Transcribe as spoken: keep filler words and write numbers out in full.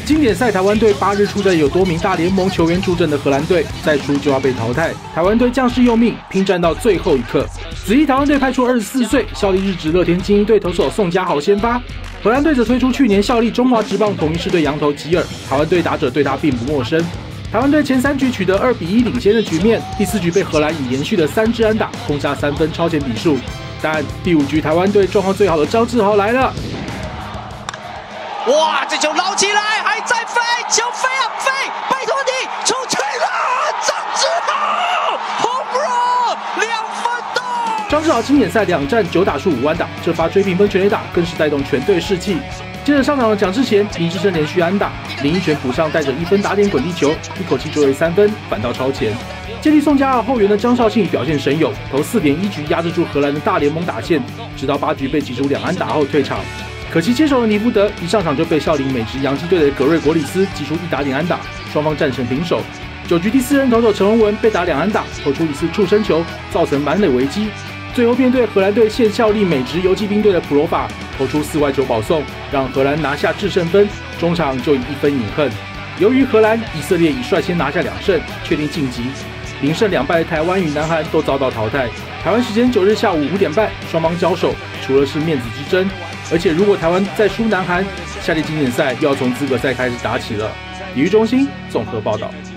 经典赛台湾队八日出战有多名大联盟球员助阵的荷兰队，再输就要被淘汰。台湾队将士用命，拼战到最后一刻。此役台湾队派出二十四岁效力日职乐天精英队投手宋家豪先发，荷兰队则推出去年效力中华职棒统一狮队洋投吉尔。台湾队打者对他并不陌生。台湾队前三局取得二比一领先的局面，第四局被荷兰以延续的三支安打攻下三分超前比数。但第五局台湾队状况最好的张志豪来了。 哇，这球捞起来，还在飞，球飞啊飞，拜托你出去了，张志豪 home run 两分打。 张志豪经典赛两战九打数五安打，这发追平分全垒打更是带动全队士气。接着上场的蒋志贤、林志胜连续安打，林一拳补上带着一分打点滚地球，一口气追回三分，反倒超前。接替宋家豪后援的张绍庆表现神勇，投四点一局压制住荷兰的大联盟打线，直到八局被击出两安打后退场。 可惜接手的尼福德一上场就被效力美职洋基队的格瑞国里斯击出一打点安打，双方战成平手。九局第四人投手陈文文被打两安打，投出一次触身球，造成满垒危机。最后面对荷兰队现效力美职游骑兵队的普罗法投出四外球保送，让荷兰拿下制胜分，中场就以一分饮恨。由于荷兰、以色列已率先拿下两胜，确定晋级。零胜两败的台湾与南韩都遭到淘汰。台湾时间九日下午五点半，双方交手，除了是面子之争。 而且，如果台湾再输南韩，下届经典赛又要从资格赛开始打起了。体育中心综合报道。